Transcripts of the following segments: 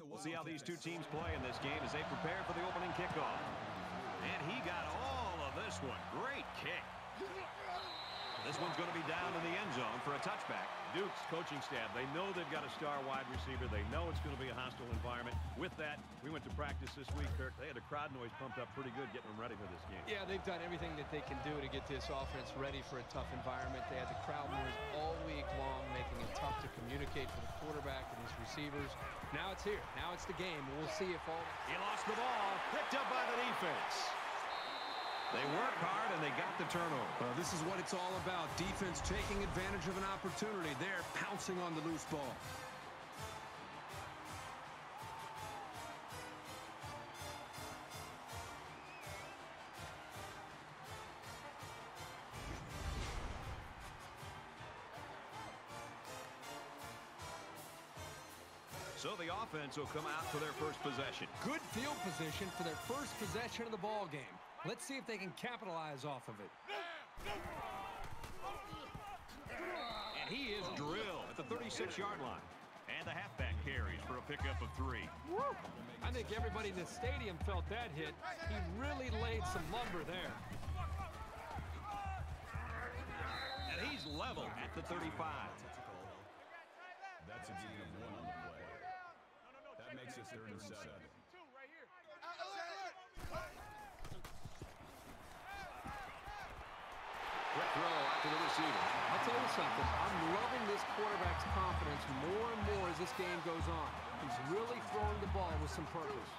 We'll see how these two teams play in this game as they prepare for the opening kickoff. And he got all of this one. Great kick. This one's going to be down in the end zone for a touchback. Duke's coaching staff, they know they've got a star wide receiver. They know it's going to be a hostile environment. With that, we went to practice this week, Kirk. They had the crowd noise pumped up pretty good getting them ready for this game. Yeah, they've done everything that they can do to get this offense ready for a tough environment. They had the crowd noise all week long, making it tough to communicate for the quarterback and his receivers. Now it's here. Now it's the game. We'll see if all... He lost the ball. Picked up by the defense. They worked hard, and they got the turnover. Well, this is what it's all about. Defense taking advantage of an opportunity. They're pouncing on the loose ball. So the offense will come out for their first possession. Good field position for their first possession of the ball game. Let's see if they can capitalize off of it. And he is drilled at the 36-yard line. And the halfback carries for a pickup of 3. Woo! I think everybody in the stadium felt that hit. He really laid some lumber there. And he's level at the 35. That's a gain of 1 on the play. That makes it 3rd and 7. Quick throw out to the receiver. I'll tell you something. I'm loving this quarterback's confidence more and more as this game goes on. He's really throwing the ball with some purpose.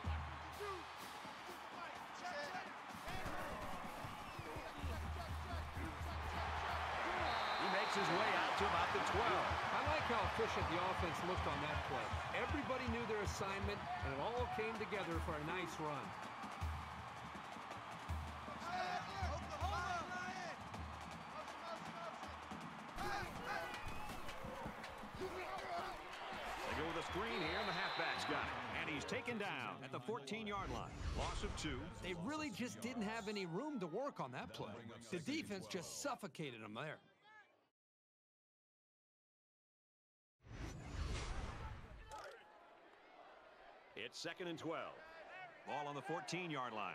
He makes his way out to about the 12. I like how efficient the offense looked on that play. Everybody knew their assignment, and it all came together for a nice run. They go with a screen here, and the halfback's got it. And he's taken down at the 14-yard line. Loss of 2. They really just didn't have any room to work on that play. The defense just suffocated them there. It's 2nd and 12. Ball on the 14-yard line.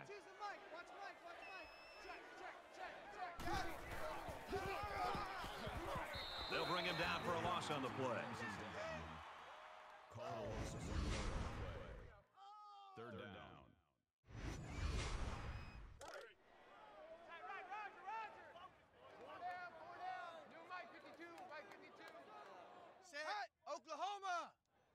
They'll bring him down for a loss on the play. Call a loss of 1 yard on the play. 3rd down. Set, Oklahoma!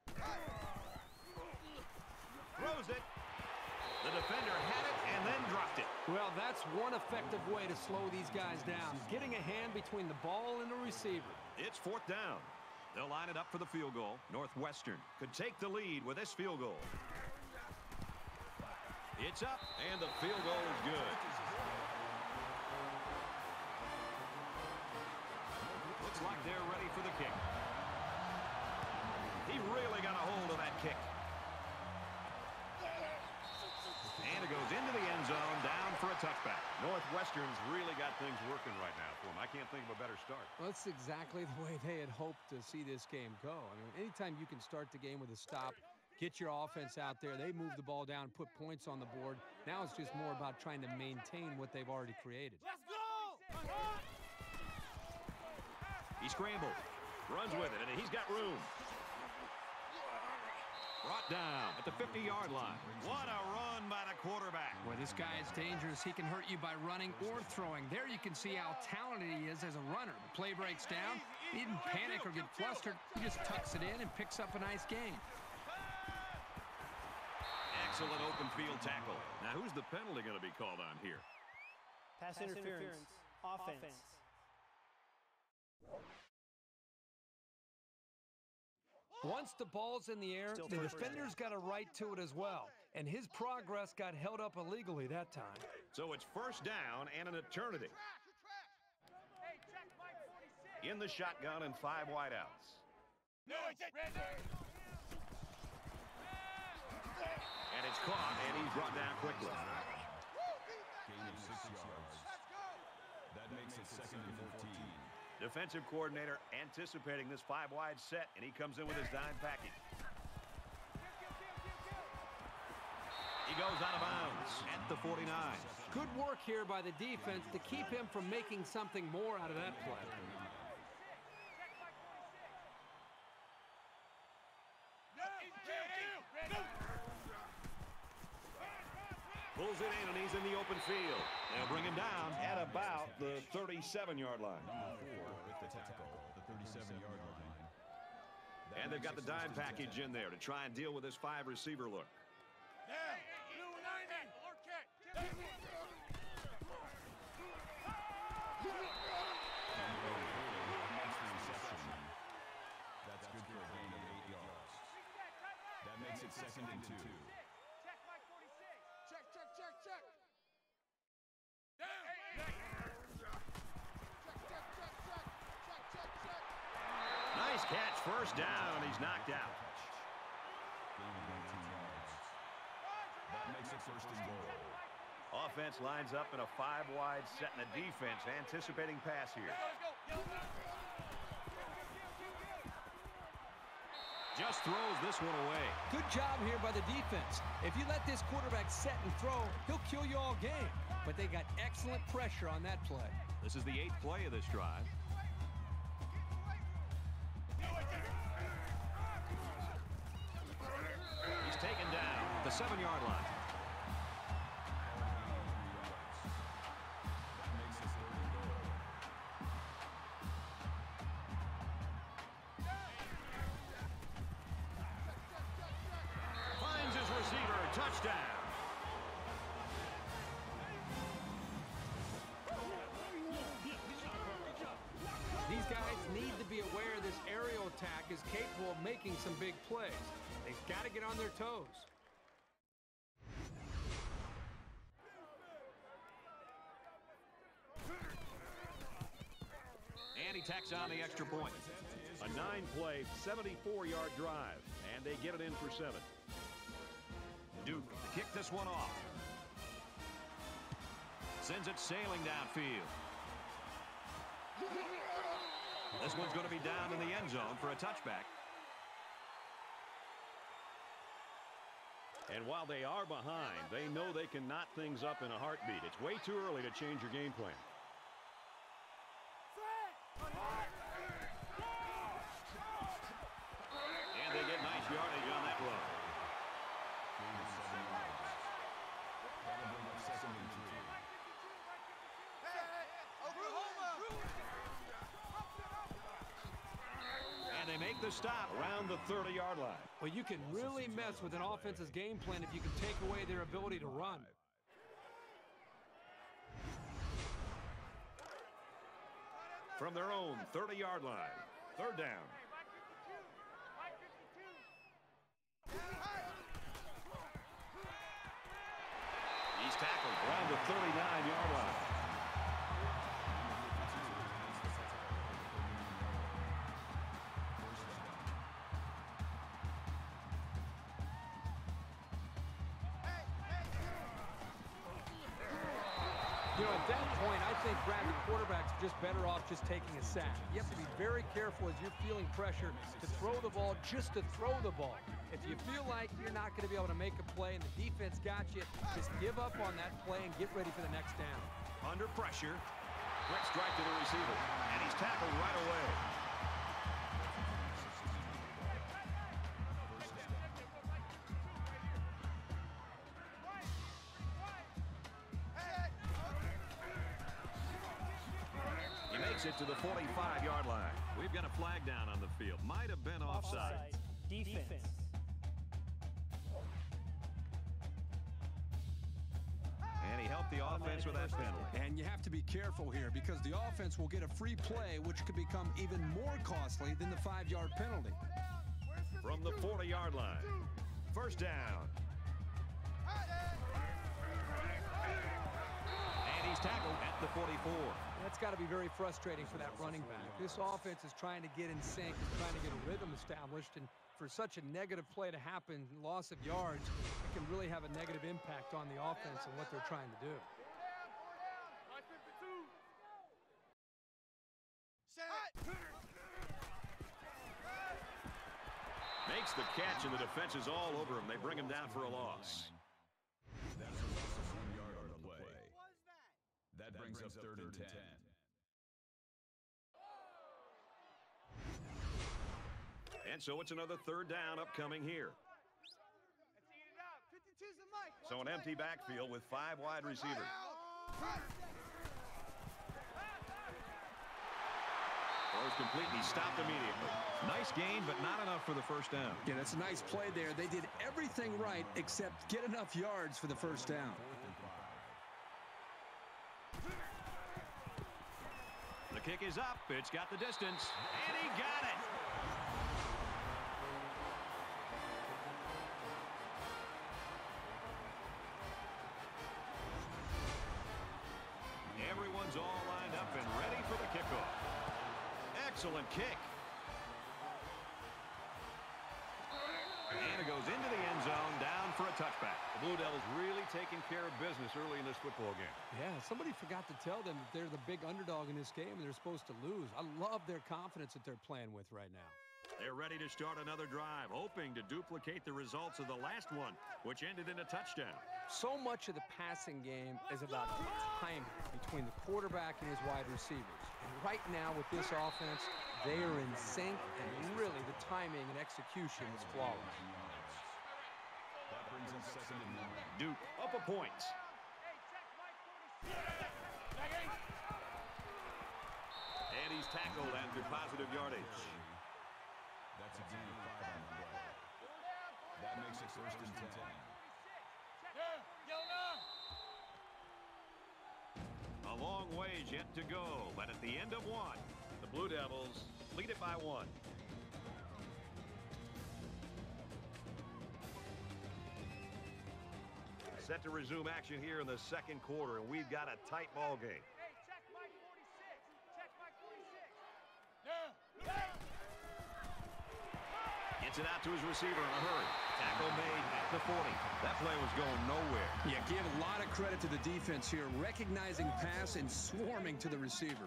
Throws it. The defender had it and then dropped it. Well, that's one effective way to slow these guys down, getting a hand between the ball and the receiver. It's 4th down. They'll line it up for the field goal. Northwestern could take the lead with this field goal. It's up, and the field goal is good. Looks like they're ready for the kick. He really got a hold of that kick. And it goes into the end zone, down for a touchback. Northwestern's really got things working right now for them. I can't think of a better start. Well, that's exactly the way they had hoped to see this game go. I mean, anytime you can start the game with a stop, get your offense out there, they move the ball down, put points on the board. Now it's just more about trying to maintain what they've already created. Let's go! He scrambled, runs with it, and he's got room. Brought down at the 50-yard line. What a run by the quarterback. Boy, this guy is dangerous. He can hurt you by running or throwing. There you can see how talented he is as a runner. The play breaks down. He didn't panic or get flustered. He just tucks it in and picks up a nice gain. Excellent open field tackle. Now, who's the penalty going to be called on here? Pass interference. Offense. Once the ball's in the air, the defender's got a right to it as well. And his progress got held up illegally that time. So it's 1st down and an eternity. In the shotgun and 5 wideouts. And it's caught, and he's brought down quickly. Gain of 6 yards. That makes it 2nd and 14. Defensive coordinator anticipating this 5-wide set, and he comes in with his dime package. goes out of bounds at the 49. Good work here by the defense to keep him from making something more out of that play. Pulls it in, and he's in the open field. They'll bring him down at about the 37-yard line. With the tackle, the 37-yard line. And they've got the dime package in there to try and deal with this 5-receiver look. That's good for a gain of 8 yards. That makes it 2nd and 2. Check. Nice catch, first down. He's knocked out. Gain of 19 yards. That makes it 1st and goal. Offense lines up in a 5-wide set, and the defense anticipating pass here. Just throws this one away. Good job here by the defense. If you let this quarterback set and throw, he'll kill you all game. But they got excellent pressure on that play. This is the 8th play of this drive. He's taken down at the 7-yard line. Finds his receiver. Touchdown. These guys need to be aware this aerial attack is capable of making some big plays. They've got to get on their toes. And he tacks on the extra point. A 9-play, 74-yard drive, and they get it in for 7. Duke to kick this one off. Sends it sailing downfield. This one's going to be down in the end zone for a touchback. And while they are behind, they know they can knot things up in a heartbeat. It's way too early to change your game plan. And they get nice yardage on that run. Gain of 7 yards. That'll bring up 2nd and 3. And they make the stop around the 30-yard line. Well, you can really mess with an offense's game plan if you can take away their ability to run. From their own 30-yard line. 3rd down. He's tackled around the 39-yard line. You know, at that point, I think, Brad, the quarterback's just better off just taking a sack. You have to be very careful as you're feeling pressure to throw the ball just to throw the ball. If you feel like you're not going to be able to make a play and the defense got you, just give up on that play and get ready for the next down. Under pressure. Quick strike to the receiver. And he's tackled right away. He makes it to the 45-yard line. We've got a flag down on the field. Might have been offside. Defense. And he helped the offense with that penalty. And you have to be careful here because the offense will get a free play, which could become even more costly than the 5-yard penalty. From the 40-yard line. 1st down. And he's tackled at the 44. That's got to be very frustrating for that running back. This offense is trying to get in sync, is trying to get a rhythm established, and for such a negative play to happen, loss of yards, it can really have a negative impact on the offense and what they're trying to do. Makes the catch, and the defense is all over him. They bring him down for a loss. brings up 3rd and 10. And so it's another 3rd down upcoming here. So an empty backfield with 5 wide receivers. Throws completely stopped immediately. Nice gain, but not enough for the 1st down. Yeah, that's a nice play there. They did everything right except get enough yards for the 1st down. The kick is up. It's got the distance, and he got it. Everyone's all lined up and ready for the kickoff. Excellent kick. And it goes into the end zone, down for a touchback. The Blue Devils really taking care of business early in this football game. Yeah, somebody forgot to tell them that they're the big underdog in this game and they're supposed to lose. I love their confidence that they're playing with right now. They're ready to start another drive, hoping to duplicate the results of the last one, which ended in a touchdown. So much of the passing game is about timing between the quarterback and his wide receivers. And right now with this offense, they are in sync, and really the timing and execution is flawless. That brings up 2nd and 9. Duke up a point. And he's tackled after positive yardage. That's a gain of 5 on the play. That makes it 1st and 10. A long ways yet to go, but at the end of one, the Blue Devils lead it by 1. Set to resume action here in the 2nd quarter, and we've got a tight ball game. Gets it out to his receiver in a hurry. Tackle made at the 40. That play was going nowhere. Yeah, give a lot of credit to the defense here, recognizing pass and swarming to the receiver.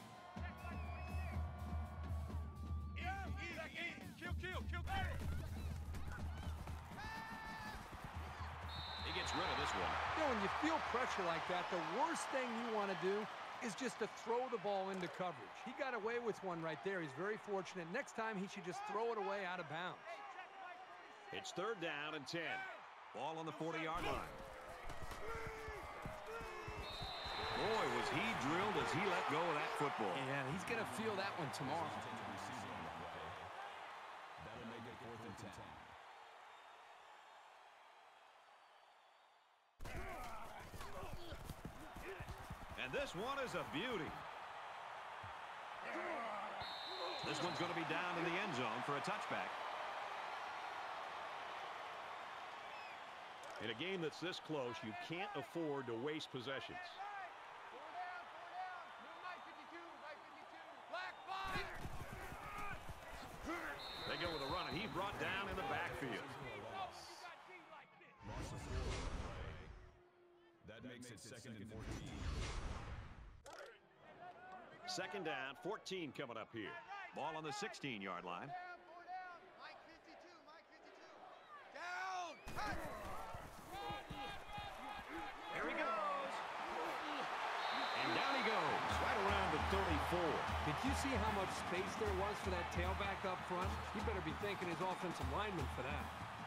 He gets rid of this one. You know, when you feel pressure like that, the worst thing you want to do is just to throw the ball into coverage. He got away with one right there. He's very fortunate. Next time, he should just throw it away out of bounds. It's 3rd down and 10. Ball on the 40-yard line. Boy, was he drilled as he let go of that football. Yeah, he's going to feel that one tomorrow. That'll make it 4th and 10. And this one is a beauty. This one's going to be down in the end zone for a touchback. In a game that's this close, you can't afford to waste possessions. They go with a run, and he's brought down in the backfield. Loss of 4 on the play. That makes it 2nd and 14. 2nd down, 14 coming up here. Ball on the 16-yard line. There he goes. And down he goes, right around the 34. Did you see how much space there was for that tailback up front? You better be thanking his offensive lineman for that.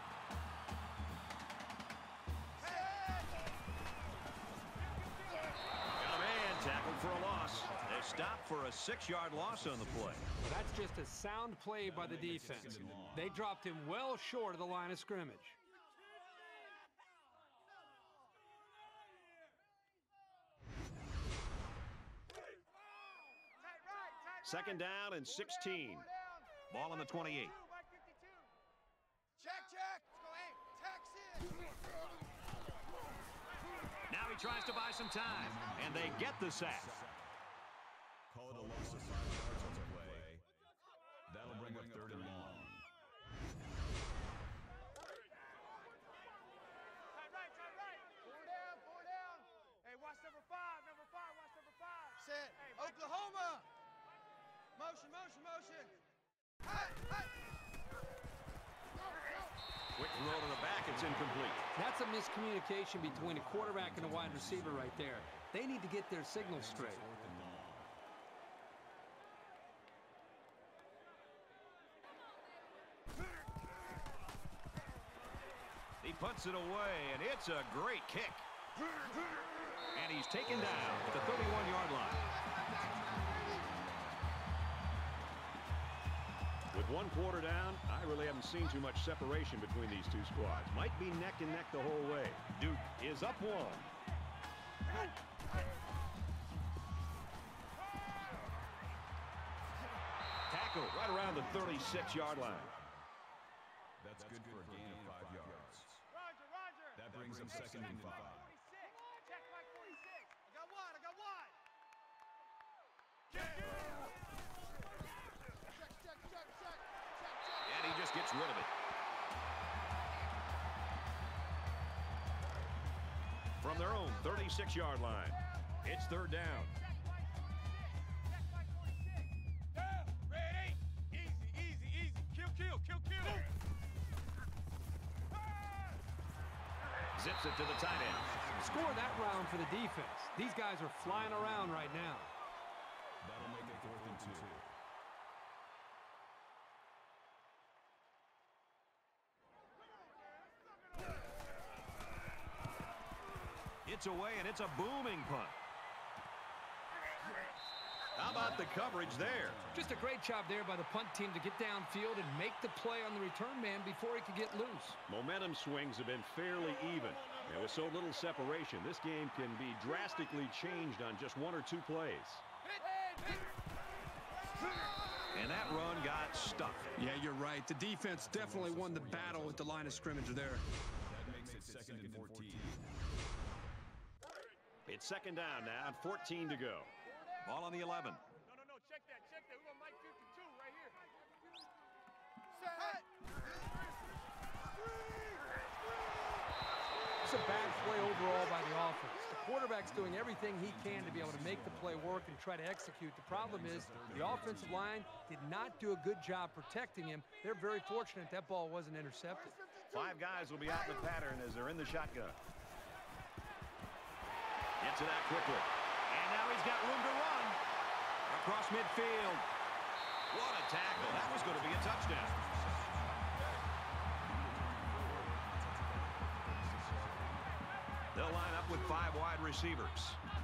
Got a man tackled for a loss. They stopped for a 6-yard loss on the play. Well, that's just a sound play by the defense. They dropped him well short of the line of scrimmage. 2nd down and 16. Ball on the 28. Check. Let's go, hey, Texas. Now he tries to buy some time, and they get the sack. Call it a loss of 5 yards on the play. That'll bring up 3rd and long. Right. 4 down. Hey, watch number 5. Watch number 5. Set. Hey, Oklahoma. Motion. Quick throw to the back. It's incomplete. That's a miscommunication between a quarterback and a wide receiver right there. They need to get their signals straight. He puts it away, and it's a great kick. And he's taken down at the 31-yard line. With one quarter down, I really haven't seen too much separation between these two squads. Might be neck and neck the whole way. Duke is up one. Tackle right around the 36-yard line. That's good for a gain of 5 yards. Roger, roger. That brings him 2nd and 5. 46. Check my 46. I got one. I got one. Check. And he just gets rid of it. From their own 36-yard line, it's 3rd down. Check my 46. Down. Ready. Easy. Kill. Zips it to the tight end. Score that round for the defense. These guys are flying around right now. That'll make it 4th and 2. It's away, and it's a booming punt. How about the coverage there? Just a great job there by the punt team to get downfield and make the play on the return man before he could get loose. Momentum swings have been fairly even. And with so little separation, this game can be drastically changed on just 1 or 2 plays. And that run got stuck. Yeah, you're right. The defense definitely won the battle at the line of scrimmage there. That makes it 2nd and 14. It's 2nd down now and 14 to go. Ball on the 11. No. Check that. We got Mike 52 right here. Set. It's a bad play overall by the offense. The quarterback's doing everything he can to be able to make the play work and try to execute. The problem is the offensive line did not do a good job protecting him. They're very fortunate that ball wasn't intercepted. 5 guys will be out in the pattern as they're in the shotgun. Gets it out quickly. And now he's got room to run. Across midfield. What a tackle. That was going to be a touchdown. They'll line up with 5 wide receivers.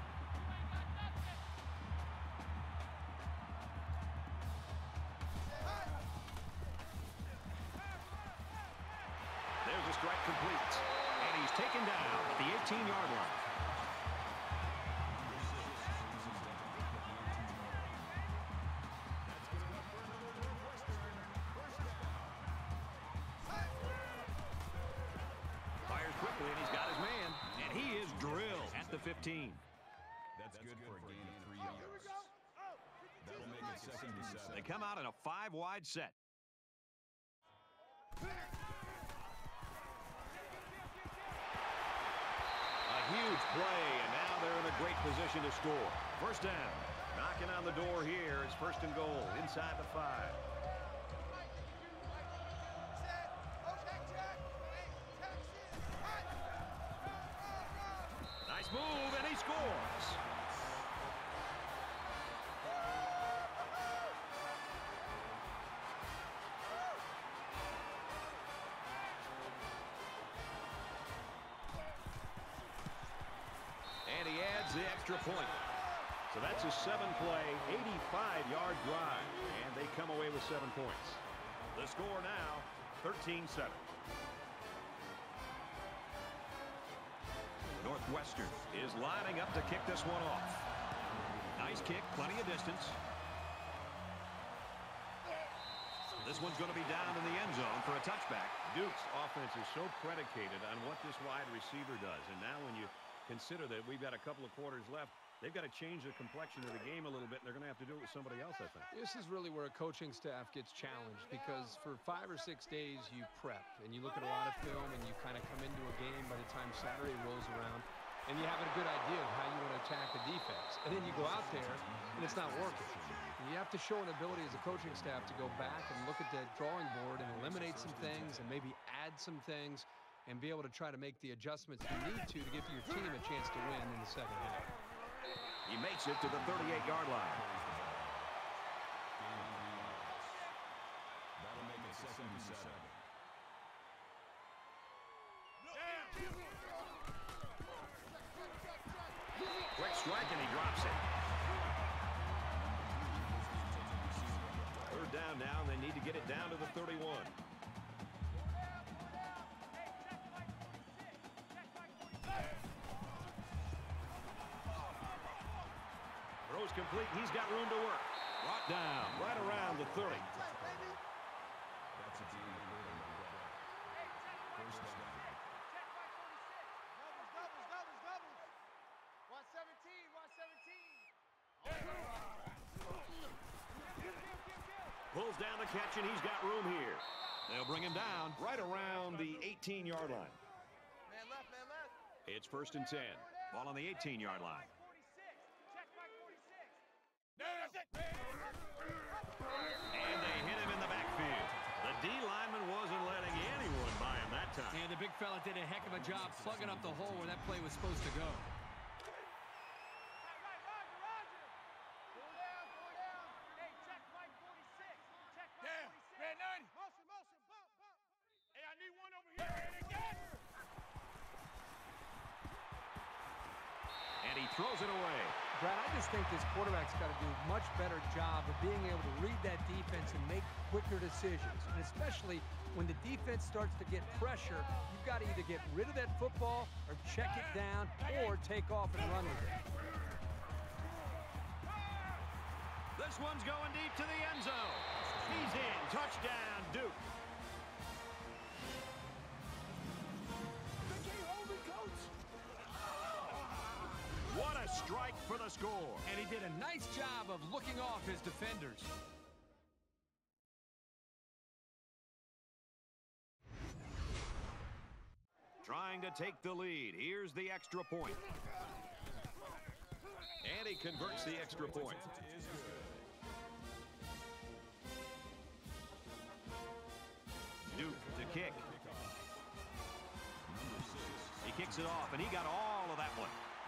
There's a strike complete. And he's taken down at the 18-yard line. Fires quickly, and he's got his man. And he is drilled at the 15. That's good for a gain of 3 yards. That'll make it 2nd and 7. They come out in a 5-wide set. A huge play, and now they're in a great position to score. 1st down. Knocking on the door here is 1st and goal inside the 5. Nice move, and he scores. And he adds the extra point. So that's a 7-play, 85-yard drive. And they come away with 7 points. The score now, 13-7. Northwestern is lining up to kick this one off. Nice kick, plenty of distance. This one's going to be down in the end zone for a touchback. Duke's offense is so predicated on what this wide receiver does. And now when you consider that we've got a couple of quarters left, they've got to change the complexion of the game a little bit, and they're going to have to do it with somebody else, I think. This is really where a coaching staff gets challenged, because for 5 or 6 days you prep and you look at a lot of film and you kind of come into a game by the time Saturday rolls around and you have a good idea of how you want to attack the defense. And then you go out there and it's not working. And you have to show an ability as a coaching staff to go back and look at the drawing board and eliminate some things and maybe add some things. and be able to try to make the adjustments you need to give your team a chance to win in the second half. He makes it to the 38-yard line. That'll make it 2nd and 7. Quick strike, and he drops it. 3rd down now, and they need to get it down to the 31. Throws complete. He's got room to work. Brought down right around the 30. That's a team. 1st down. Watch 17, watch 17. Pulls down the catch, and he's got room here. They'll bring him down right around the 18-yard line. Man left, man left. It's 1st and 10. Ball on the 18-yard line. And they hit him in the backfield. The D lineman wasn't letting anyone by him that time. And the big fella did a heck of a job plugging up the hole where that play was supposed to go. And he throws it away. Brad, I just think this quarterback's got to do a much better job of being able to read that defense and make quicker decisions. And especially when the defense starts to get pressure, you've got to either get rid of that football or check it down or take off and run with it. This one's going deep to the end zone. He's in. Touchdown, Duke. What a strike for the score. And he did a nice job of looking off his defenders. Trying to take the lead. Here's the extra point. And he converts the extra point. Duke to kick. He kicks it off, and he got all of that one.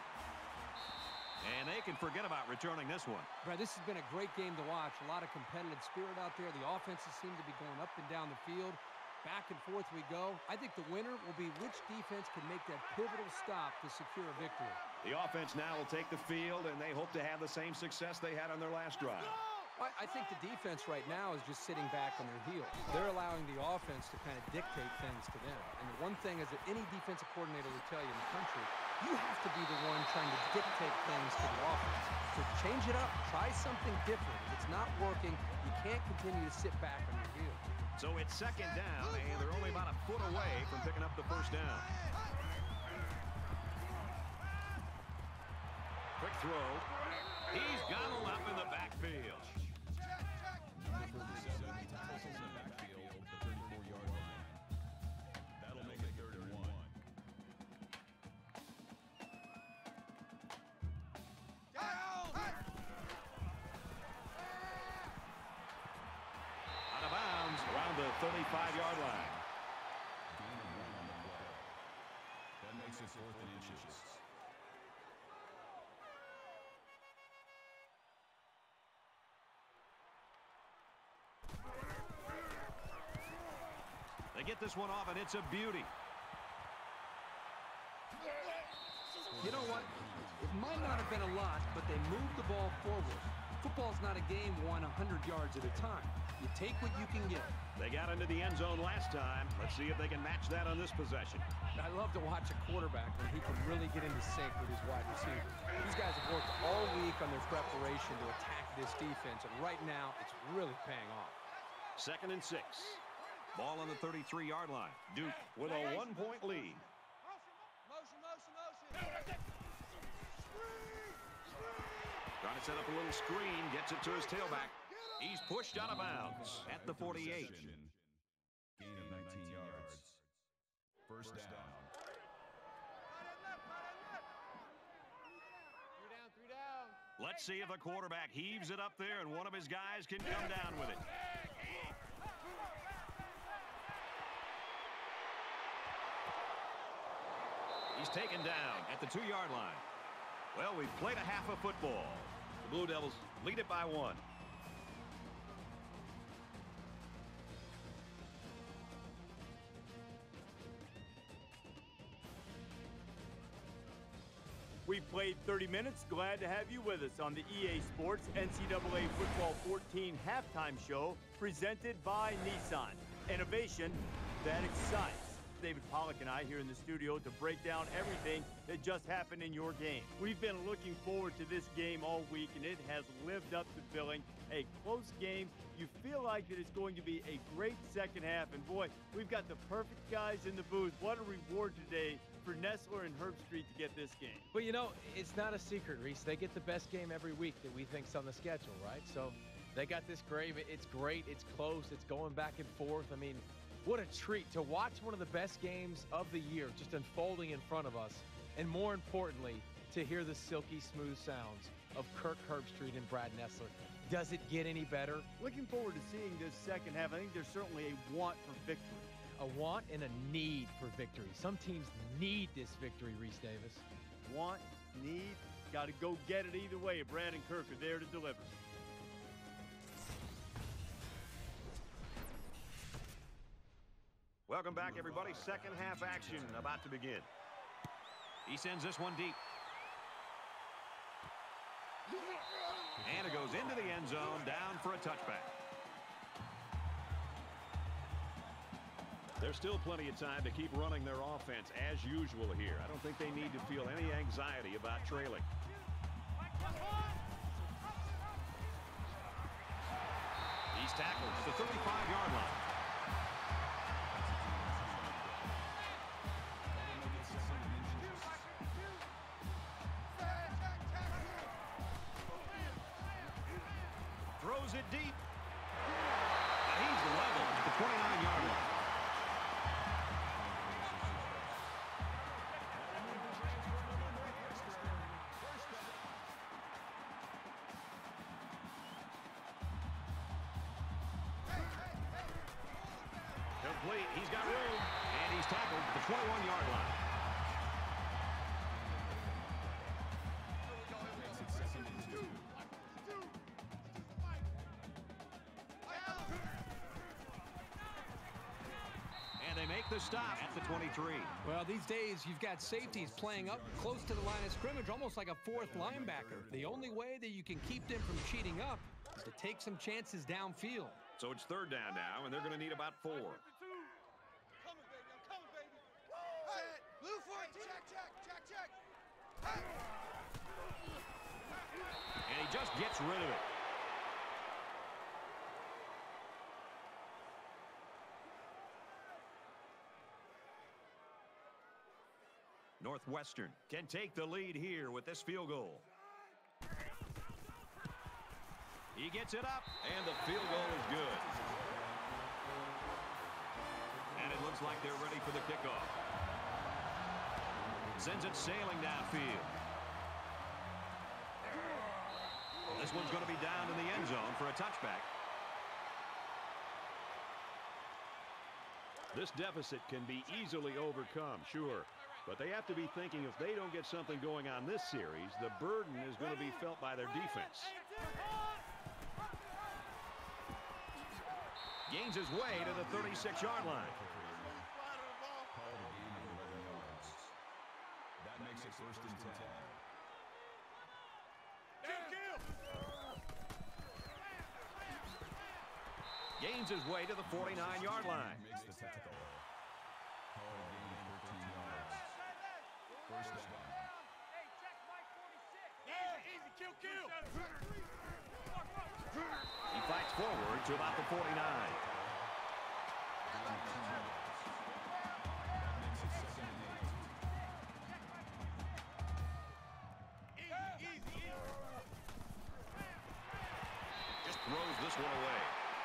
And they can forget about returning this one. Brad, this has been a great game to watch. A lot of competitive spirit out there. The offenses seem to be going up and down the field. Back and forth we go. I think the winner will be which defense can make that pivotal stop to secure a victory. The offense now will take the field, and they hope to have the same success they had on their last drive. I think the defense right now is just sitting back on their heels. They're allowing the offense to kind of dictate things to them. And the one thing is that any defensive coordinator would tell you in the country, you have to be the one trying to dictate things to the offense. So change it up. Try something different. If it's not working, you can't continue to sit back on your heels. So it's 2nd down, and they're only about a foot away from picking up the 1st down. Quick throw. He's gobbled up in the backfield. Number 47 tackles in the backfield, the 34-yard line. That'll make it 3rd and 1. Out of bounds around the 35-yard line. Gain of 1 on the play. That makes it 4th and inches. They get this one off, and it's a beauty. You know what? It might not have been a lot, but they moved the ball forward. Football's not a game won 100 yards at a time. You take what you can get. They got into the end zone last time. Let's see if they can match that on this possession. I love to watch a quarterback when he can really get into sync with his wide receivers. These guys have worked all week on their preparation to attack this defense, and right now it's really paying off. 2nd and 6. Ball on the 33-yard line. Duke with a 1-point lead. Motion. Trying to set up a little screen. Gets it to his tailback. He's pushed out of bounds at the 48. Gain of 19 yards. 1st down. Three down. Let's see if the quarterback heaves it up there and one of his guys can come down with it. He's taken down at the 2-yard line. Well, we've played a half of football. The Blue Devils lead it by 1. We've played 30 minutes. Glad to have you with us on the EA Sports NCAA Football 14 halftime show presented by Nissan. Innovation that excites. David Pollack and I here in the studio to break down everything that just happened in your game. We've been looking forward to this game all week, and it has lived up to billing. A close game. You feel like that it's going to be a great second half. And boy, we've got the perfect guys in the booth. What a reward today for Nessler and Herbstreit to get this game. Well, you know, it's not a secret, Reese. They get the best game every week that we think's on the schedule, right? So they got this grave. It's great. It's close. It's going back and forth. I mean, what a treat to watch one of the best games of the year just unfolding in front of us. And more importantly, to hear the silky smooth sounds of Kirk Herbstreit and Brad Nessler. Does it get any better? Looking forward to seeing this second half. I think there's certainly a want for victory. A want and a need for victory. Some teams need this victory, Reese Davis. Want, need, got to go get it either way. Brad and Kirk are there to deliver. Welcome back, everybody. Second half action about to begin. He sends this one deep. And it goes into the end zone, down for a touchback. There's still plenty of time to keep running their offense as usual here. I don't think they need to feel any anxiety about trailing. He's tackled at the 35-yard line. Throws it deep. And he's level at the 29-yard line. Complete. He's got room. And he's tackled at the 21-yard line. And they make the stop at the 23. Well, these days, you've got safeties playing up close to the line of scrimmage, almost like a fourth linebacker. The only way that you can keep them from cheating up is to take some chances downfield. So it's third down now, and they're going to need about 4. Coming, baby. I'm coming, baby. Hey, blue 14. Check. Hey. And he just gets rid of it. Northwestern can take the lead here with this field goal. He gets it up, and the field goal is good. And it looks like they're ready for the kickoff. Sends it sailing downfield. This one's going to be down in the end zone for a touchback. This deficit can be easily overcome, sure. But they have to be thinking if they don't get something going on this series, the burden is going to be felt by their defense. Gains his way to the 36-yard line. That makes it first and 10. Gains his way to the 49-yard line. Makes the tackle. Call it a gain of 13 yards. First down. Hey, check Mike 46. Easy, kill. He fights forward to about the 49. That makes it second and 8. Easy. Just throws this one away.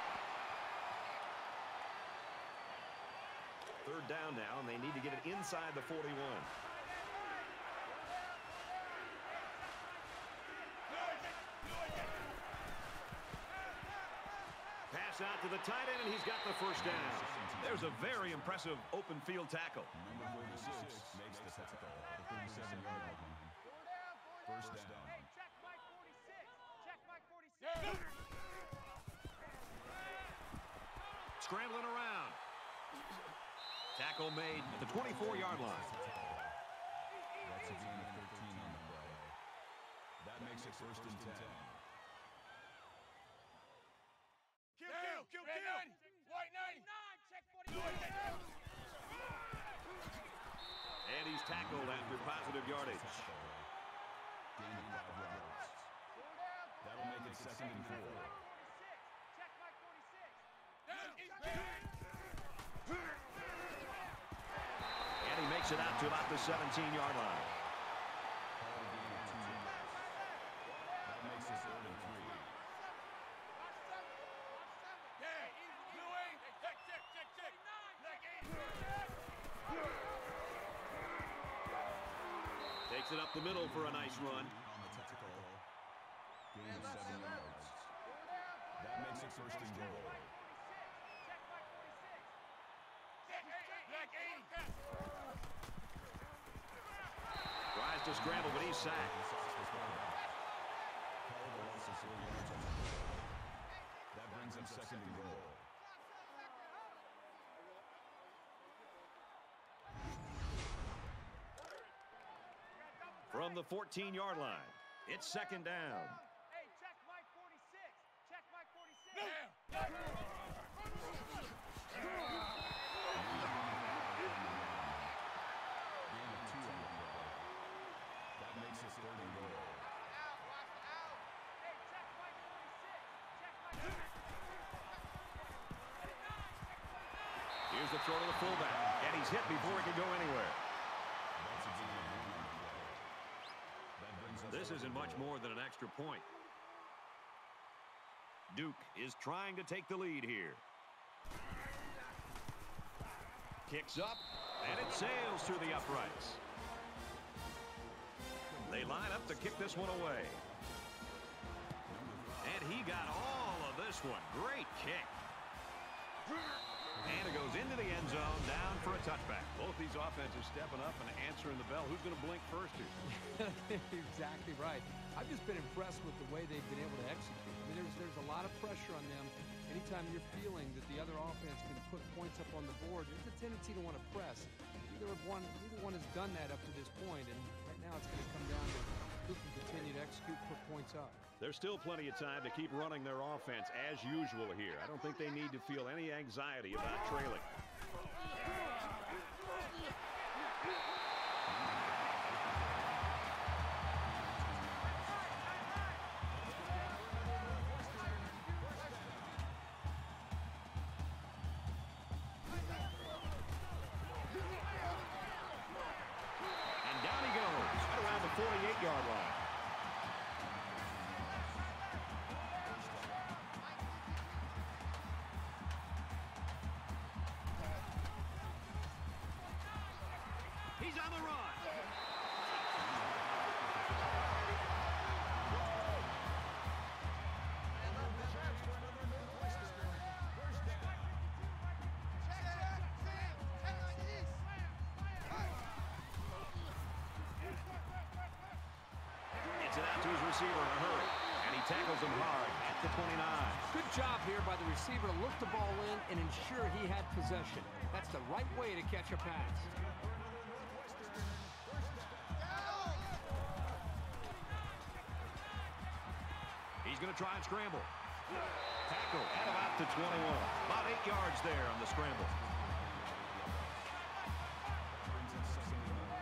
Third down now, and they need to get it inside the 41. Pass out to the tight end, and he's got the first down. There's a very impressive open field tackle. Number 46 makes the tackle at the 37-yard line. First down. Hey, check Mike 46. Check Mike 46. Scrambling around. Tackle made at the 24-yard line. That's a gain of 13 on the play. That makes it first and 10. Kill. White 90. Check 49. And he's tackled after positive yardage. Gain of 5 yards. That'll make it second and 4. Check Mike 46. And he makes it out to about the 17-yard line. Call a gain of 2 yards. That makes it third and 3. Takes it up the middle for a nice run. On the tackle. Gain of 7 yards. That makes it first and goal. Tries to scramble, but he's sacked. Call the loss of 4 yards on the play. That brings up second and goal. From the 14-yard line, it's second down. Hey, check Mike 46. Check Mike 46. Gain of 2 on the play. That makes it third and goal. Hey, check Mike 46. Check Mike 46. Here's the throw to the fullback, and he's hit before he can go anywhere. That's a gain of 1 on the play. That brings us This isn't much more than an extra point. Duke is trying to take the lead here. Kicks up, and it sails through the uprights. They line up to kick this one away. And he got all of this one. Great kick. And it goes into the end zone, down for a touchback. Both these offenses stepping up and answering the bell. Who's going to blink first here? Exactly right. I've just been impressed with the way they've been able to execute. I mean, there's a lot of pressure on them. Anytime you're feeling that the other offense can put points up on the board, there's a tendency to want to press. Neither one has done that up to this point, and right now it's going to come down to who can continue to execute, put points up. There's still plenty of time to keep running their offense as usual here. I don't think they need to feel any anxiety about trailing. And down he goes, right around the 48-yard line. He's on the run. Gets it out to his receiver in a hurry, and he tackles him hard at the 29. Good job here by the receiver to look the ball in and ensure he had possession. That's the right way to catch a pass. He's going to try and scramble. Tackle at about the 21. About 8 yards there on the scramble. brings us second and goal.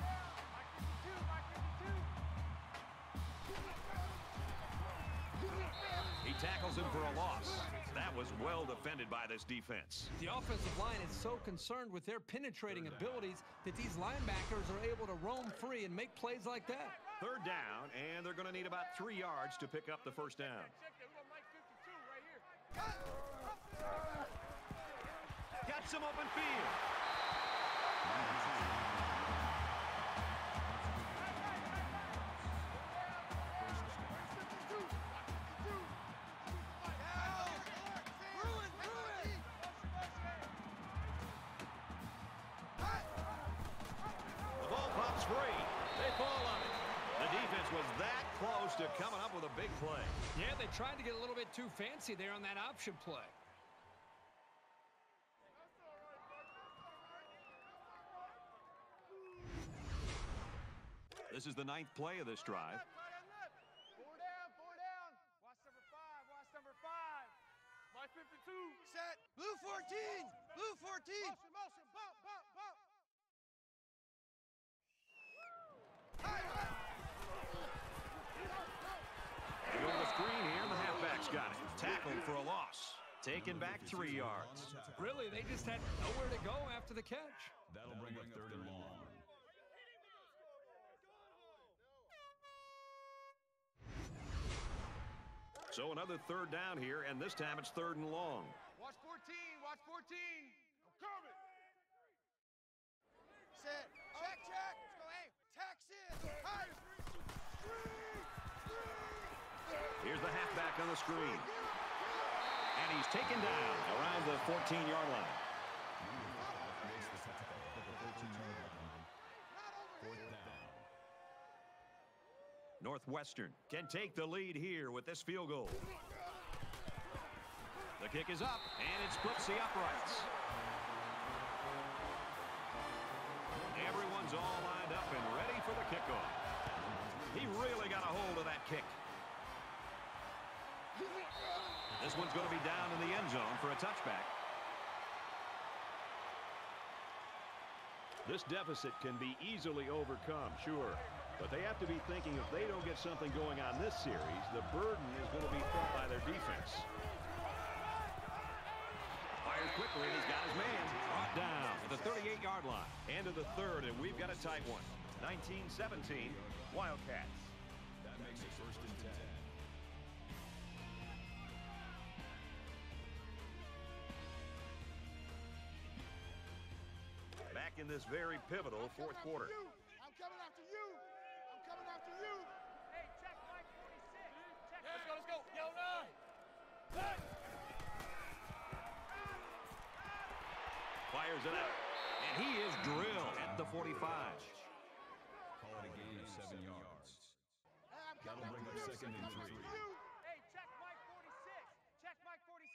He tackles him for a loss. That was well defended by this defense. The offensive line is so concerned with their penetrating abilities that these linebackers are able to roam free and make plays like that. Third down, and they're going to need about 3 yards to pick up the first down. Got some open field. was that close to coming up with a big play. Yeah, they tried to get a little bit too fancy there on that option play. This is the 9th play of this drive. 4 down, 4 down. Watch number 5, watch number 5. My 52. Set. Blue 14, blue 14. Motion, motion, bump, bump, bump. They go to the screen here, and the halfback's got it. Tackled for a loss. Taken back 3 yards. Really, they just had nowhere to go after the catch. That'll bring up 3rd and long. So another 3rd down here, and this time it's 3rd and long. Watch 14, watch 14. I'm coming. Set. Check, check. Let's go, hey, tax in. Hey. Here's the halfback on the screen. And he's taken down around the 14-yard line. Northwestern can take the lead here with this field goal. The kick is up, and it splits the uprights. Everyone's all lined up and ready for the kickoff. He really got a hold of that kick. This one's going to be down in the end zone for a touchback. This deficit can be easily overcome, sure. But they have to be thinking if they don't get something going on this series, the burden is going to be felt by their defense. Fires quickly, and he's got his man. Brought down at the 38-yard line. End of the 3rd, and we've got a tight one. 19-17, Wildcats. That makes it 1st and 10. Back in this very pivotal 4th quarter. I'm coming after you. I'm coming after you. Hey, check Mike 46. Check. Let's go, let's go. Yo, 9. Hey. Fires it out. And he is drilled at the 45. Call it a gain of 7 yards. That'll bring up 2nd and 3. Hey, check Mike 46. Check Mike 46.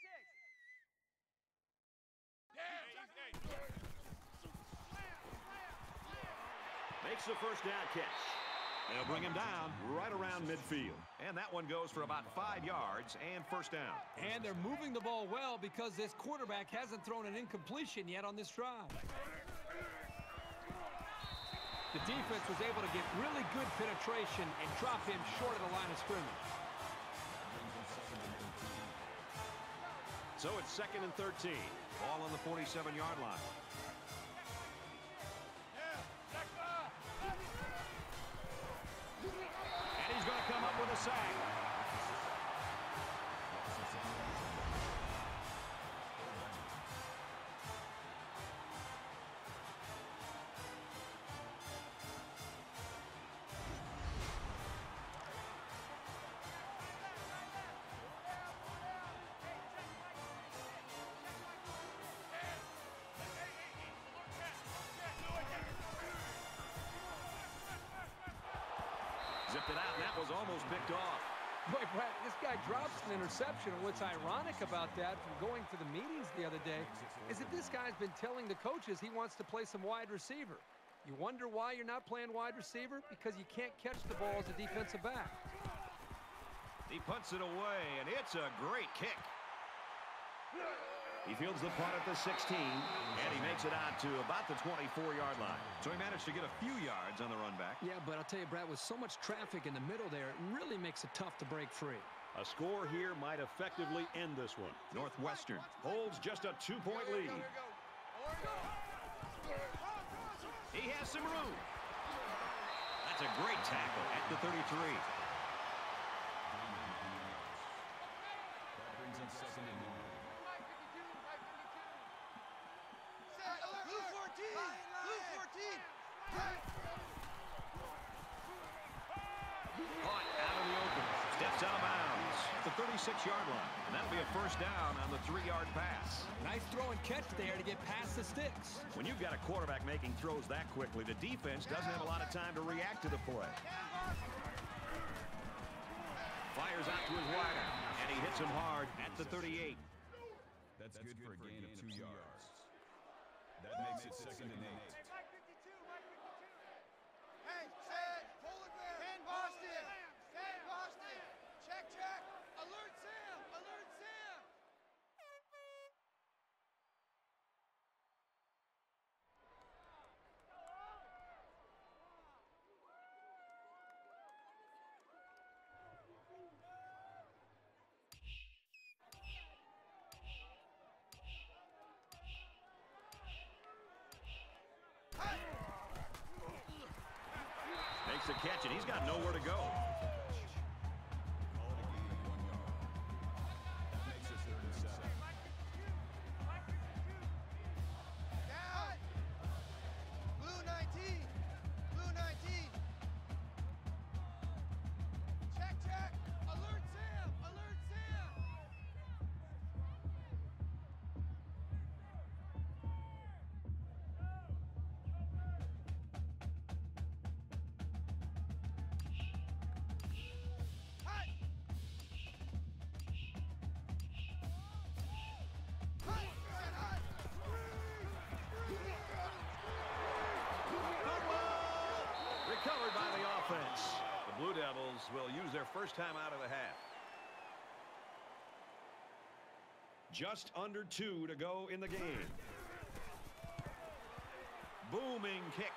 Makes the 1st down catch. They'll bring him down right around midfield. And that one goes for about 5 yards and 1st down. And they're moving the ball well because this quarterback hasn't thrown an incompletion yet on this drive. The defense was able to get really good penetration and drop him short of the line of scrimmage. So it's 2nd and 13. Ball on the 47-yard line. And he's going to come up with a sack. Zipped it out, and that was almost picked off. Boy, Brad, this guy drops an interception. And what's ironic about that from going to the meetings the other day is that this guy's been telling the coaches he wants to play some wide receiver. You wonder why you're not playing wide receiver? Because you can't catch the ball as a defensive back. He punts it away, and it's a great kick. He fields the punt at the 16, and he makes it out to about the 24-yard line. So he managed to get a few yards on the run back. Yeah, but I'll tell you, Brad, with so much traffic in the middle there, it really makes it tough to break free. A score here might effectively end this one. Northwestern holds just a 2-point lead. He has some room. That's a great tackle at the 33. That brings up 2nd and 1. Blue 14! Blue 14! Caught out of the open. Steps out of bounds at the 36-yard line. And that'll be a 1st down on the 3-yard pass. Nice throw and catch there to get past the sticks. When you've got a quarterback making throws that quickly, the defense doesn't have a lot of time to react to the play. Fires out to his wider, and he hits him hard at the 38. That's good for a gain of 2 yards. That makes it 2nd and 8. Hey, set, hold it there. Stand Boston. Stand Boston. Check, check. Alert Sam. Alert Sam. Makes the catch, and he's got nowhere to go. Call it a gain of 1 yard. That makes it 3rd and 7. Down. Blue 19. Blue 19. Check, check. Alert Sam. Alert Sam. Hot. Hot. Hot. Recovered by the offense. The Blue Devils will use their first time out of the half. Just under 2 to go in the game. Booming kick.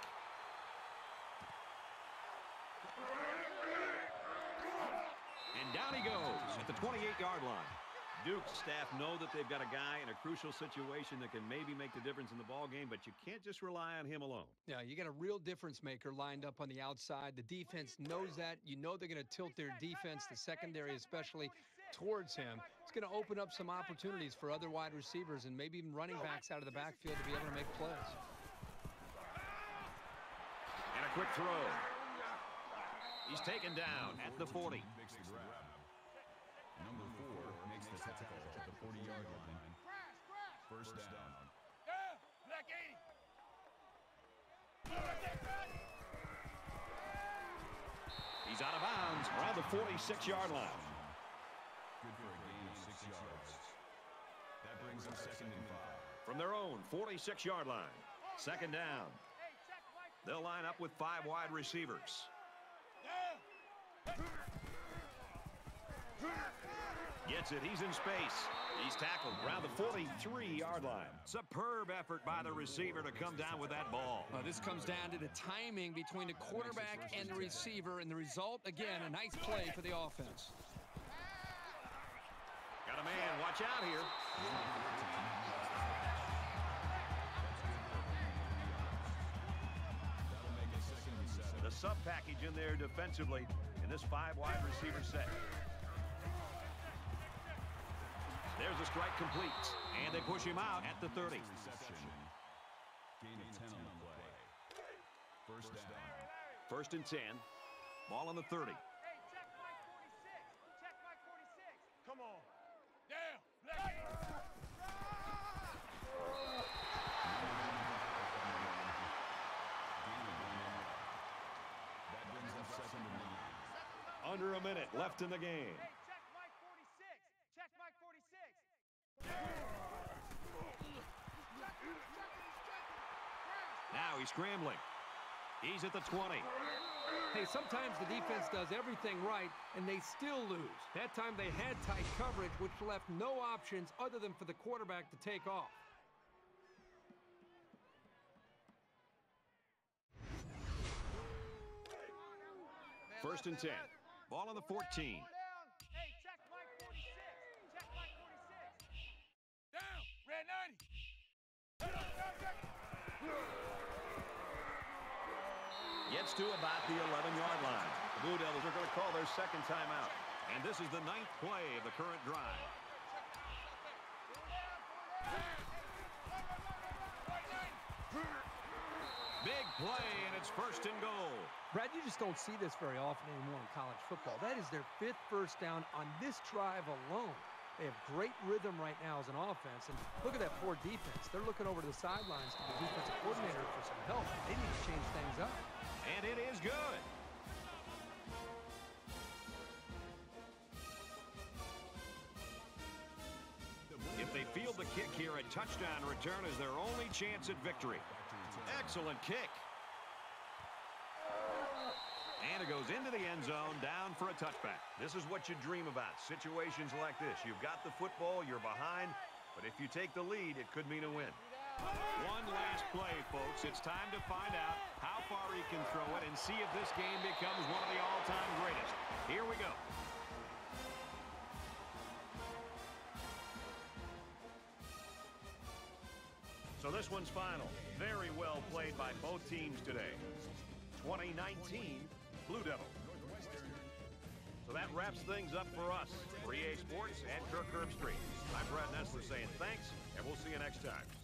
And down he goes at the 28-yard line. Duke's staff know that they've got a guy in a crucial situation that can maybe make the difference in the ball game, but you can't just rely on him alone. Yeah, you got a real difference maker lined up on the outside. The defense knows that. You know they're going to tilt their defense, the secondary especially, towards him. It's going to open up some opportunities for other wide receivers and maybe even running backs out of the backfield to be able to make plays. And a quick throw. He's taken down at the 40. Makes the grab. Number 4 makes the tackle at the 40-yard line. First down. Black 80. He's out of bounds around the 46-yard line. Good for a gain of 6 yards. That brings them 2nd and 5. From their own 46-yard line. 2nd down. They'll line up with 5 wide receivers. Gets it. He's in space. He's tackled around the 43-yard line. Superb effort by the receiver to come down with that ball. This comes down to the timing between the quarterback and the receiver, and the result, again, a nice play for the offense. Got a man. Watch out here. That'll make it 2nd and 7. The sub package in there defensively in this 5 wide receiver set. There's a strike complete, and they push him out at the 30. Reception. Gain of 10 on the play. First down. 1st and 10. Ball on the 30. Hey, check Mike 46. Check Mike 46. Come on. Down. Black 80. That brings them 2nd and 9. Under a minute left in the game. Hey, check Mike 46. Check Mike 46. Now he's scrambling. He's at the 20. Hey, sometimes the defense does everything right, and they still lose. That time they had tight coverage, which left no options other than for the quarterback to take off. First and 10. Ball on the 14. Hey, check Mike 46. Check Mike 46. Down. Red 90. Gets to about the 11-yard line. The Blue Devils are going to call their 2nd timeout. And this is the 9th play of the current drive. Big play, and it's 1st and goal. Brad, you just don't see this very often anymore in college football. That is their 5th first down on this drive alone. They have great rhythm right now as an offense, and look at that poor defense. They're looking over to the sidelines to the defensive coordinator for some help. They need to change things up. And it is good. kick here. A touchdown return is their only chance at victory. Excellent kick. And it goes into the end zone, down for a touchback. This is what you dream about, situations like this. You've got the football, you're behind, but if you take the lead, it could mean a win. One last play, folks. It's time to find out how far he can throw it and see if this game becomes one of the all-time greatest. Here we go. So this one's final. Very well played by both teams today. 2019 Blue Devil. So that wraps things up for us. For EA Sports and Kirk Herbstreit. I'm Brad Nessler saying thanks, and we'll see you next time.